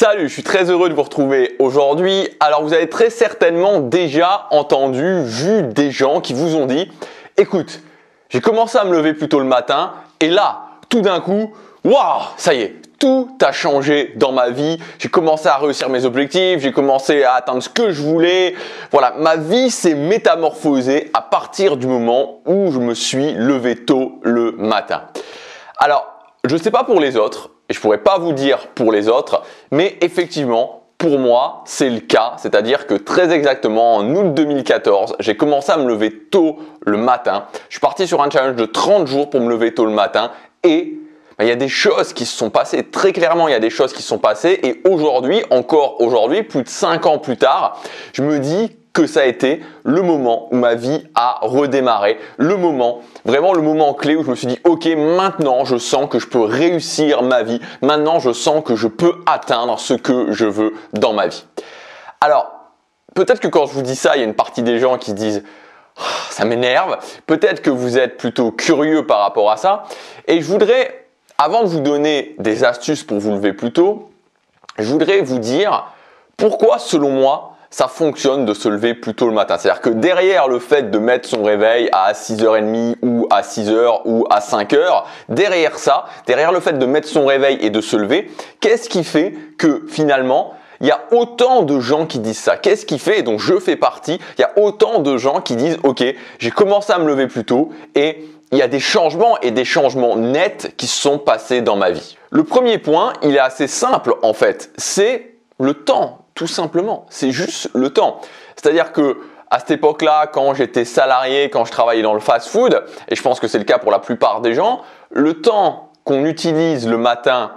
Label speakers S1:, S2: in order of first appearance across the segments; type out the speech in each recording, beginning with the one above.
S1: Salut, je suis très heureux de vous retrouver aujourd'hui. Alors vous avez très certainement déjà entendu, vu des gens qui vous ont dit « Écoute, j'ai commencé à me lever plus tôt le matin et là, tout d'un coup, waouh, ça y est, tout a changé dans ma vie. J'ai commencé à réussir mes objectifs, j'ai commencé à atteindre ce que je voulais. Voilà, ma vie s'est métamorphosée à partir du moment où je me suis levé tôt le matin. » Alors, je ne sais pas pour les autres, et je ne pourrais pas vous dire pour les autres, mais effectivement, pour moi, c'est le cas. C'est-à-dire que très exactement, en août 2014, j'ai commencé à me lever tôt le matin. Je suis parti sur un challenge de 30 jours pour me lever tôt le matin et il y a des choses qui se sont passées. Très clairement, il y a des choses qui se sont passées et aujourd'hui, encore aujourd'hui, plus de 5 ans plus tard, je me dis que ça a été le moment où ma vie a redémarré, vraiment le moment clé où je me suis dit ok, maintenant je sens que je peux réussir ma vie, maintenant je sens que je peux atteindre ce que je veux dans ma vie. Alors, peut-être que quand je vous dis ça, il y a une partie des gens qui disent ça m'énerve, peut-être que vous êtes plutôt curieux par rapport à ça et je voudrais, avant de vous donner des astuces pour vous lever plus tôt, je voudrais vous dire pourquoi selon moi ça fonctionne de se lever plus tôt le matin. C'est-à-dire que derrière le fait de mettre son réveil à 6h30 ou à 6h ou à 5h, derrière ça, derrière le fait de mettre son réveil et de se lever, qu'est-ce qui fait que finalement, il y a autant de gens qui disent ça? Qu'est-ce qui fait, et donc je fais partie, il y a autant de gens qui disent « Ok, j'ai commencé à me lever plus tôt et il y a des changements et des changements nets qui se sont passés dans ma vie. » Le premier point, il est assez simple en fait, c'est le temps. Tout simplement, c'est juste le temps. C'est-à-dire que à cette époque-là, quand j'étais salarié, quand je travaillais dans le fast-food, et je pense que c'est le cas pour la plupart des gens, le temps qu'on utilise le matin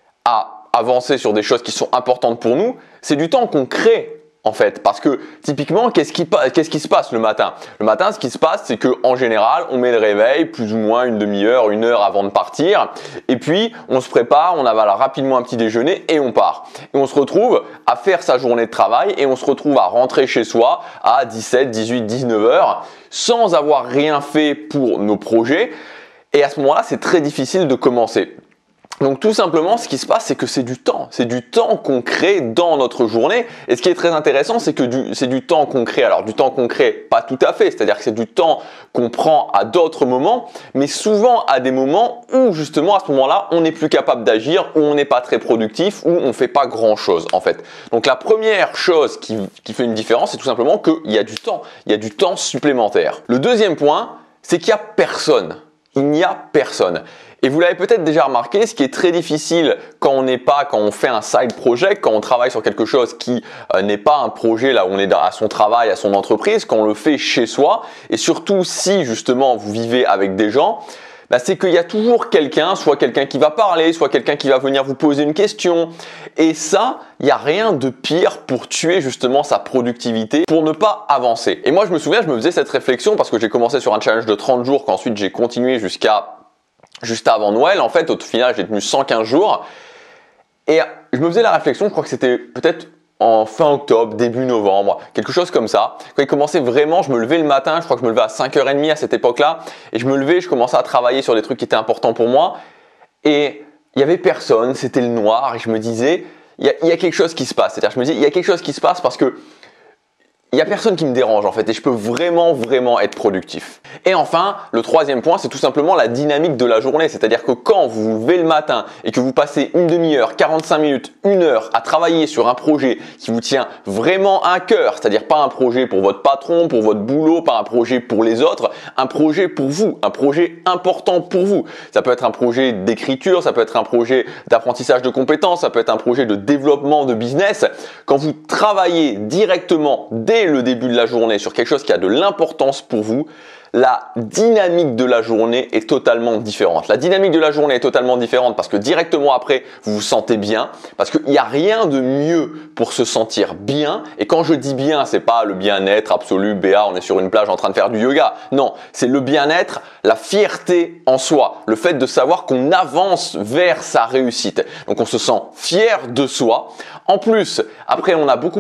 S1: à avancer sur des choses qui sont importantes pour nous, c'est du temps qu'on crée en fait. Parce que typiquement, qu'est-ce qui se passe le matin? Le matin, ce qui se passe, c'est qu'en général, on met le réveil plus ou moins une demi-heure, une heure avant de partir. Et puis, on se prépare, on avale rapidement un petit déjeuner et on part. Et on se retrouve à faire sa journée de travail et on se retrouve à rentrer chez soi à 17, 18, 19 heures sans avoir rien fait pour nos projets. Et à ce moment-là, c'est très difficile de commencer. Donc tout simplement, ce qui se passe, c'est que c'est du temps qu'on crée dans notre journée. Et ce qui est très intéressant, c'est que c'est du temps qu'on crée. Alors du temps qu'on crée, pas tout à fait, c'est-à-dire que c'est du temps qu'on prend à d'autres moments, mais souvent à des moments où justement à ce moment-là, on n'est plus capable d'agir, où on n'est pas très productif, où on ne fait pas grand-chose en fait. Donc la première chose qui fait une différence, c'est tout simplement qu'il y a du temps supplémentaire. Le deuxième point, c'est qu'il n'y a personne. Il n'y a personne. Et vous l'avez peut-être déjà remarqué, ce qui est très difficile quand on fait un side project, quand on travaille sur quelque chose qui n'est pas un projet là où on est à son travail, à son entreprise, quand on le fait chez soi, et surtout si justement vous vivez avec des gens, c'est qu'il y a toujours quelqu'un, soit quelqu'un qui va parler, soit quelqu'un qui va venir vous poser une question. Et ça, il n'y a rien de pire pour tuer justement sa productivité, pour ne pas avancer. Et moi, je me souviens, je me faisais cette réflexion parce que j'ai commencé sur un challenge de 30 jours, qu'ensuite j'ai continué juste avant Noël. En fait, au final, j'ai tenu 115 jours. Et je me faisais la réflexion, je crois que c'était peut-être en fin octobre, début novembre, quelque chose comme ça. Quand il commençait vraiment, je me levais le matin, je crois que je me levais à 5h30 à cette époque-là. Et je me levais, je commençais à travailler sur des trucs qui étaient importants pour moi. Et il n'y avait personne, c'était le noir. Et je me disais, il y a quelque chose qui se passe. C'est-à-dire, je me dis, il y a quelque chose qui se passe parce que il n'y a personne qui me dérange en fait et je peux vraiment être productif. Et enfin, le troisième point, c'est tout simplement la dynamique de la journée. C'est-à-dire que quand vous vous levez le matin et que vous passez une demi-heure, 45 minutes, une heure à travailler sur un projet qui vous tient vraiment à cœur, c'est-à-dire pas un projet pour votre patron, pour votre boulot, pas un projet pour les autres, un projet pour vous, un projet important pour vous. Ça peut être un projet d'écriture, ça peut être un projet d'apprentissage de compétences, ça peut être un projet de développement de business. Quand vous travaillez directement dès le début de la journée sur quelque chose qui a de l'importance pour vous, la dynamique de la journée est totalement différente. La dynamique de la journée est totalement différente parce que directement après, vous vous sentez bien, parce qu'il n'y a rien de mieux pour se sentir bien. Et quand je dis bien, c'est pas le bien-être absolu, BA, on est sur une plage en train de faire du yoga. Non, c'est le bien-être, la fierté en soi, le fait de savoir qu'on avance vers sa réussite. Donc on se sent fier de soi. En plus, après,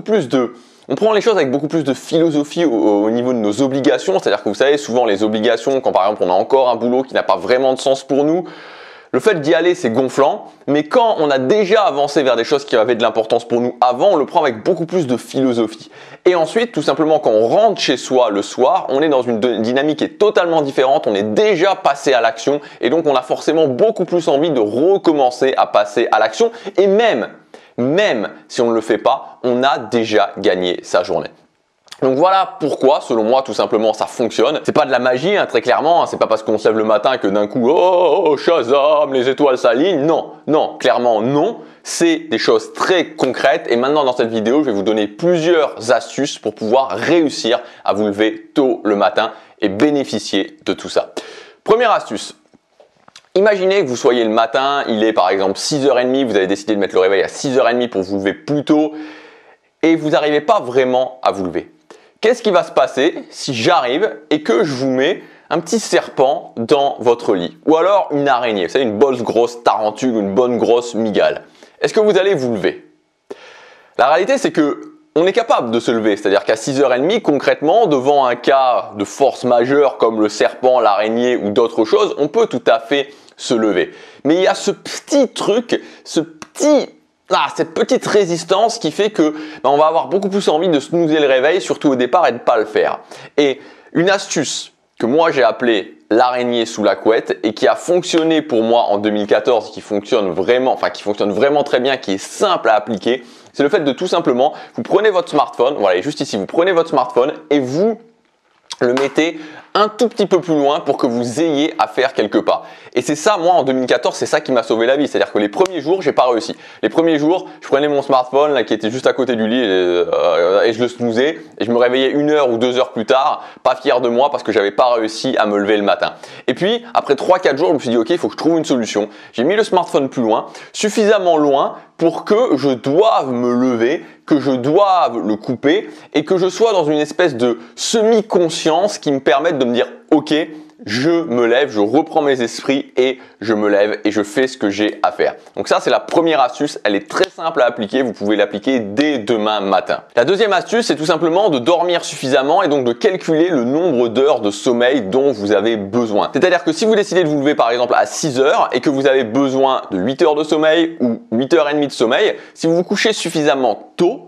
S1: on prend les choses avec beaucoup plus de philosophie au niveau de nos obligations. C'est-à-dire que vous savez, souvent les obligations, quand par exemple on a encore un boulot qui n'a pas vraiment de sens pour nous, Le fait d'y aller, c'est gonflant, mais quand on a déjà avancé vers des choses qui avaient de l'importance pour nous avant, on le prend avec beaucoup plus de philosophie. Et ensuite, tout simplement, quand on rentre chez soi le soir, on est dans une dynamique qui est totalement différente, on est déjà passé à l'action et donc on a forcément beaucoup plus envie de recommencer à passer à l'action et même si on ne le fait pas, on a déjà gagné sa journée. Donc voilà pourquoi, selon moi, tout simplement, ça fonctionne. C'est pas de la magie, hein, très clairement. Hein, c'est pas parce qu'on se lève le matin que d'un coup, oh, Shazam, les étoiles s'alignent. Non, clairement non. C'est des choses très concrètes. Et maintenant, dans cette vidéo, je vais vous donner plusieurs astuces pour pouvoir réussir à vous lever tôt le matin et bénéficier de tout ça. Première astuce. Imaginez que vous soyez le matin, il est par exemple 6h30, vous avez décidé de mettre le réveil à 6h30 pour vous lever plus tôt et vous n'arrivez pas vraiment à vous lever. Qu'est-ce qui va se passer si j'arrive et que je vous mets un petit serpent dans votre lit ou alors une araignée, vous savez, une bonne grosse tarentule, une bonne grosse mygale? Est-ce que vous allez vous lever? La réalité, c'est que on est capable de se lever, c'est-à-dire qu'à 6h30, concrètement, devant un cas de force majeure comme le serpent, l'araignée ou d'autres choses, on peut tout à fait se lever. Mais il y a ce petit truc, cette petite résistance qui fait que on va avoir beaucoup plus envie de snoozer le réveil, surtout au départ, et de ne pas le faire. Et une astuce que moi j'ai appelée l'araignée sous la couette et qui a fonctionné pour moi en 2014, qui fonctionne vraiment très bien, qui est simple à appliquer, c'est le fait de tout simplement, vous prenez votre smartphone, voilà, juste ici, vous prenez votre smartphone et vous le mettez un tout petit peu plus loin pour que vous ayez à faire quelques pas. Et c'est ça, moi en 2014, c'est ça qui m'a sauvé la vie. C'est-à-dire que les premiers jours, j'ai pas réussi. Les premiers jours, je prenais mon smartphone là qui était juste à côté du lit et je le snoozais et je me réveillais 1 heure ou 2 heures plus tard, pas fier de moi parce que j'avais pas réussi à me lever le matin. Et puis après 3-4 jours, je me suis dit ok, il faut que je trouve une solution. J'ai mis le smartphone plus loin, suffisamment loin pour que je doive me lever, que je doive le couper et que je sois dans une espèce de semi-conscience qui me permette de me dire ok, je me lève, je reprends mes esprits et je me lève et je fais ce que j'ai à faire. Donc ça, c'est la première astuce. Elle est très simple à appliquer. Vous pouvez l'appliquer dès demain matin. La deuxième astuce, c'est tout simplement de dormir suffisamment et donc de calculer le nombre d'heures de sommeil dont vous avez besoin. C'est-à-dire que si vous décidez de vous lever par exemple à 6 heures et que vous avez besoin de 8 heures de sommeil ou 8h30 de sommeil, si vous vous couchez suffisamment tôt,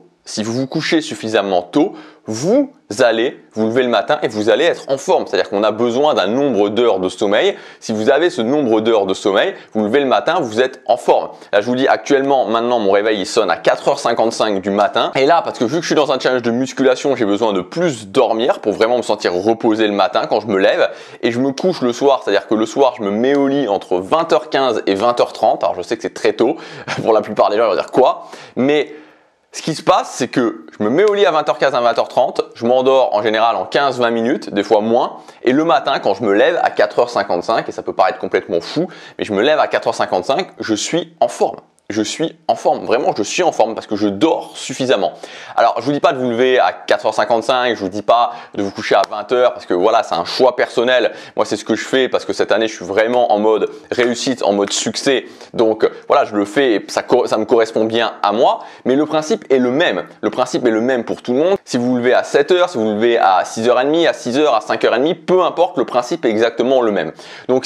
S1: vous allez vous lever le matin et vous allez être en forme. C'est-à-dire qu'on a besoin d'un nombre d'heures de sommeil. Si vous avez ce nombre d'heures de sommeil, vous levez le matin, vous êtes en forme. Là, je vous dis actuellement, maintenant, mon réveil, il sonne à 4h55 du matin. Et là, parce que vu que je suis dans un challenge de musculation, j'ai besoin de plus dormir pour vraiment me sentir reposé le matin quand je me lève. Et je me couche le soir, c'est-à-dire que le soir, je me mets au lit entre 20h15 et 20h30. Alors, je sais que c'est très tôt. Pour la plupart des gens, ils vont dire quoi? Mais ce qui se passe, c'est que je me mets au lit à 20h15 à 20h30, je m'endors en général en 15-20 minutes, des fois moins, et le matin, quand je me lève à 4h55, et ça peut paraître complètement fou, mais je me lève à 4h55, je suis en forme. Vraiment je suis en forme parce que je dors suffisamment. Alors je vous dis pas de vous lever à 4h55, je vous dis pas de vous coucher à 20h parce que voilà, c'est un choix personnel. Moi c'est ce que je fais parce que cette année je suis vraiment en mode réussite, en mode succès. Donc voilà, je le fais et ça me correspond bien à moi, mais le principe est le même. Le principe est le même pour tout le monde. Si vous vous levez à 7h, si vous vous levez à 6h30, à 6h, à 5h30, peu importe, le principe est exactement le même. Donc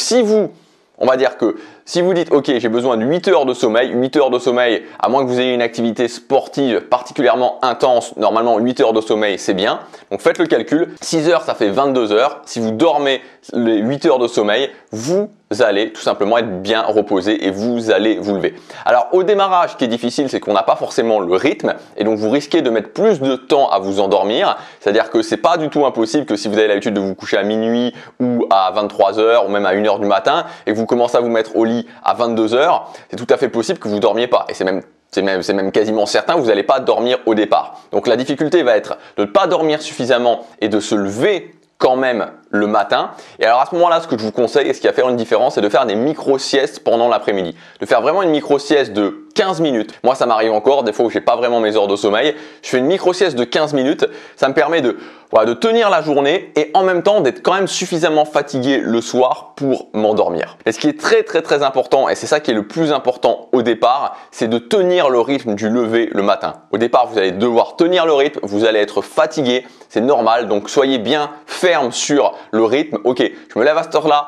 S1: on va dire que si vous dites ok, j'ai besoin de 8 heures de sommeil, 8 heures de sommeil, à moins que vous ayez une activité sportive particulièrement intense, normalement 8 heures de sommeil c'est bien. Donc faites le calcul, 6 heures ça fait 22 heures. Si vous dormez les 8 heures de sommeil, vous allez tout simplement être bien reposé et vous allez vous lever. Alors au démarrage, ce qui est difficile, c'est qu'on n'a pas forcément le rythme et donc vous risquez de mettre plus de temps à vous endormir. C'est-à-dire que c'est pas du tout impossible que si vous avez l'habitude de vous coucher à minuit ou à 23h ou même à 1h du matin et que vous commencez à vous mettre au lit à 22h, c'est tout à fait possible que vous dormiez pas et c'est même quasiment certain que vous n'allez pas dormir au départ. Donc la difficulté va être de ne pas dormir suffisamment et de se lever quand même le matin. Et alors à ce moment-là, ce que je vous conseille et ce qui va faire une différence, c'est de faire des micro-siestes pendant l'après-midi. De faire vraiment une micro-sieste de 15 minutes. Moi, ça m'arrive encore, des fois où j'ai pas vraiment mes heures de sommeil. Je fais une micro-sieste de 15 minutes. Ça me permet de tenir la journée et en même temps d'être quand même suffisamment fatigué le soir pour m'endormir. Et ce qui est très très très important, et c'est ça qui est le plus important au départ, c'est de tenir le rythme du lever le matin. Au départ, vous allez devoir tenir le rythme, vous allez être fatigué, c'est normal, donc soyez bien ferme sur le rythme. Ok, je me lève à cette heure-là,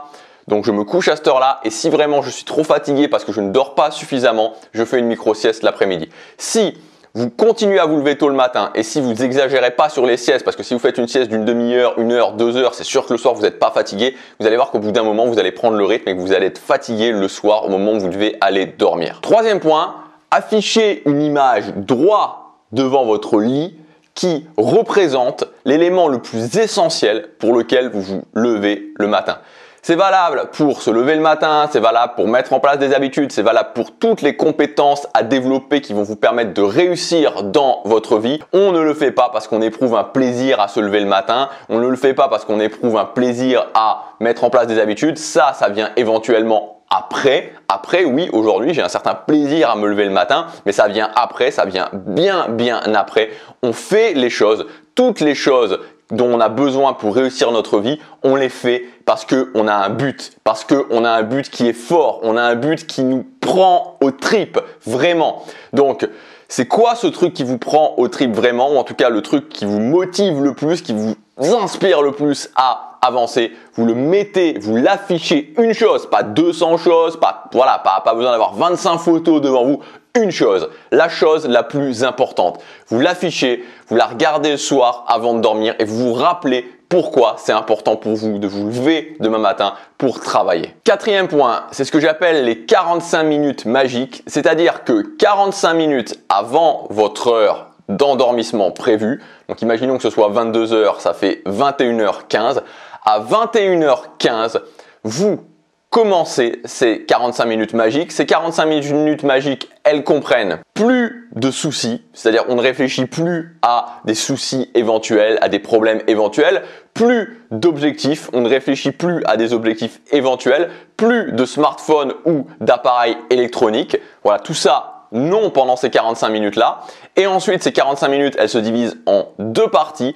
S1: Donc je me couche à cette heure-là et si vraiment je suis trop fatigué parce que je ne dors pas suffisamment, je fais une micro-sieste l'après-midi. Si vous continuez à vous lever tôt le matin et si vous exagérez pas sur les siestes, parce que si vous faites une sieste d'une demi-heure, 1 heure, 2 heures, c'est sûr que le soir vous n'êtes pas fatigué, vous allez voir qu'au bout d'un moment vous allez prendre le rythme et que vous allez être fatigué le soir au moment où vous devez aller dormir. Troisième point, affichez une image droit devant votre lit qui représente l'élément le plus essentiel pour lequel vous vous levez le matin. C'est valable pour se lever le matin, c'est valable pour mettre en place des habitudes, c'est valable pour toutes les compétences à développer qui vont vous permettre de réussir dans votre vie. On ne le fait pas parce qu'on éprouve un plaisir à se lever le matin, on ne le fait pas parce qu'on éprouve un plaisir à mettre en place des habitudes. Ça vient éventuellement après. Après, oui, aujourd'hui, j'ai un certain plaisir à me lever le matin, mais ça vient après, ça vient bien après. On fait les choses, toutes les choses dont on a besoin pour réussir notre vie, on les fait parce qu'on a un but, parce qu'on a un but qui est fort, on a un but qui nous prend aux tripes, vraiment. Donc, c'est quoi ce truc qui vous prend aux tripes vraiment, ou en tout cas le truc qui vous motive le plus, qui vous inspire le plus à avancer? Vous le mettez, vous l'affichez, une chose, pas 200 choses, pas besoin d'avoir 25 photos devant vous. Une chose, la chose la plus importante. Vous l'affichez, vous la regardez le soir avant de dormir et vous vous rappelez pourquoi c'est important pour vous de vous lever demain matin pour travailler. Quatrième point, c'est ce que j'appelle les 45 minutes magiques, c'est-à-dire que 45 minutes avant votre heure d'endormissement prévue, donc imaginons que ce soit 22 h, ça fait 21h15, à 21h15, vous commencez ces 45 minutes magiques. Ces 45 minutes magiques, elles comprennent plus de soucis, c'est-à-dire on ne réfléchit plus à des soucis éventuels, à des problèmes éventuels, plus d'objectifs, on ne réfléchit plus à des objectifs éventuels, plus de smartphones ou d'appareils électroniques. Voilà, tout ça, non pendant ces 45 minutes-là. Et ensuite, ces 45 minutes, elles se divisent en 2 parties.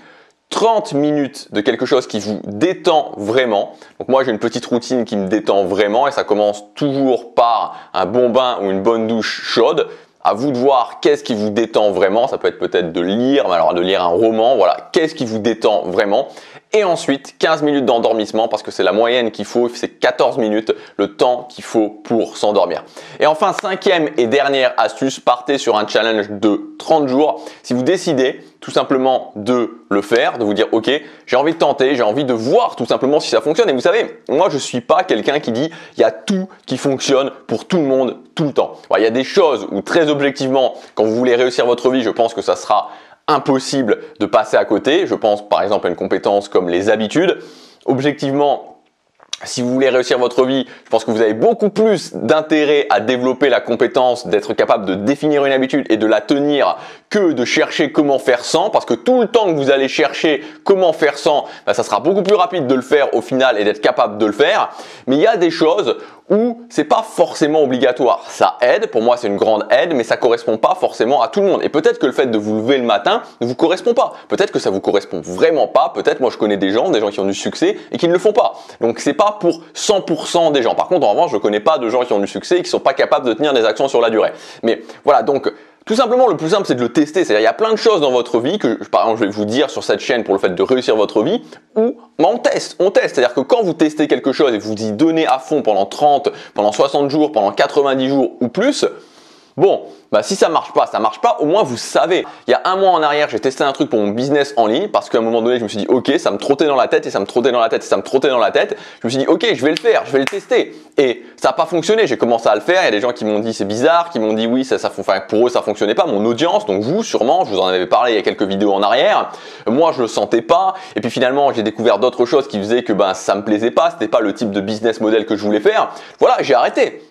S1: 30 minutes de quelque chose qui vous détend vraiment. Donc moi j'ai une petite routine qui me détend vraiment et ça commence toujours par un bon bain ou une bonne douche chaude. À vous de voir qu'est-ce qui vous détend vraiment. Ça peut être peut-être de lire, mais alors de lire un roman, voilà. Qu'est-ce qui vous détend vraiment? Et ensuite 15 minutes d'endormissement parce que c'est la moyenne qu'il faut, c'est 14 minutes le temps qu'il faut pour s'endormir. Et enfin, cinquième et dernière astuce, partez sur un challenge de 30 jours. Si vous décidez tout simplement de le faire, de vous dire ok, j'ai envie de tenter, j'ai envie de voir tout simplement si ça fonctionne. Et vous savez, moi je suis pas quelqu'un qui dit il y a tout qui fonctionne pour tout le monde tout le temps. Il y a des choses où très objectivement, quand vous voulez réussir votre vie, je pense que ça sera impossible de passer à côté. Je pense par exemple à une compétence comme les habitudes. Objectivement, si vous voulez réussir votre vie, je pense que vous avez beaucoup plus d'intérêt à développer la compétence d'être capable de définir une habitude et de la tenir que de chercher comment faire sans, parce que tout le temps que vous allez chercher comment faire sans, ça sera beaucoup plus rapide de le faire au final et d'être capable de le faire. Mais il y a des choses où c'est pas forcément obligatoire. Ça aide, pour moi c'est une grande aide, mais ça correspond pas forcément à tout le monde. Et peut-être que le fait de vous lever le matin ne vous correspond pas. Peut-être que ça vous correspond vraiment pas. Peut-être, moi je connais des gens qui ont du succès et qui ne le font pas. Donc c'est pas pour 100% des gens. Par contre, en revanche, je connais pas de gens qui ont du succès et qui sont pas capables de tenir des actions sur la durée. Mais voilà, donc tout simplement, le plus simple, c'est de le tester. C'est-à-dire, il y a plein de choses dans votre vie que, par exemple, je vais vous dire sur cette chaîne pour le fait de réussir votre vie, où on teste. C'est-à-dire que quand vous testez quelque chose et vous y donnez à fond pendant 30, pendant 60 jours, pendant 90 jours ou plus, bon, si ça marche pas, au moins vous savez. Il y a un mois en arrière, j'ai testé un truc pour mon business en ligne parce qu'à un moment donné, je me suis dit, ok, ça me trottait dans la tête et ça me trottait dans la tête et ça me trottait dans la tête. Je me suis dit, ok, je vais le faire, je vais le tester. Et ça n'a pas fonctionné. J'ai commencé à le faire. Il y a des gens qui m'ont dit c'est bizarre, qui m'ont dit oui, pour eux ça fonctionnait pas. Mon audience, donc vous sûrement, je vous en avais parlé il y a quelques vidéos en arrière. Moi, je le sentais pas. Et puis finalement, j'ai découvert d'autres choses qui faisaient que ça me plaisait pas. C'était pas le type de business model que je voulais faire. Voilà, j'ai arrêté.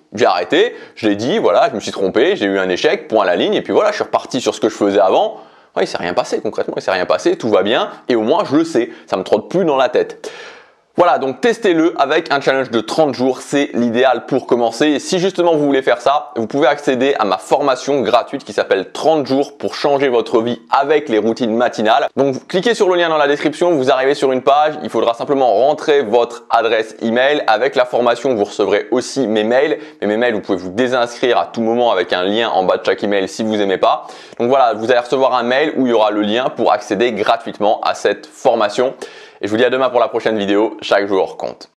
S1: Je l'ai dit, voilà, je me suis trompé, j'ai eu un échec, point à la ligne, et puis voilà, je suis reparti sur ce que je faisais avant. Ouais, il s'est rien passé concrètement, il s'est rien passé, tout va bien, et au moins je le sais, ça me trotte plus dans la tête. Voilà, donc testez-le avec un challenge de 30 jours, c'est l'idéal pour commencer. Et si justement vous voulez faire ça, vous pouvez accéder à ma formation gratuite qui s'appelle 30 jours pour changer votre vie avec les routines matinales. Donc vous cliquez sur le lien dans la description, vous arrivez sur une page, il faudra simplement rentrer votre adresse email. Avec la formation, vous recevrez aussi mes mails. Mais mes mails, vous pouvez vous désinscrire à tout moment avec un lien en bas de chaque email si vous n'aimez pas. Donc voilà, vous allez recevoir un mail où il y aura le lien pour accéder gratuitement à cette formation. Et je vous dis à demain pour la prochaine vidéo. Chaque jour compte.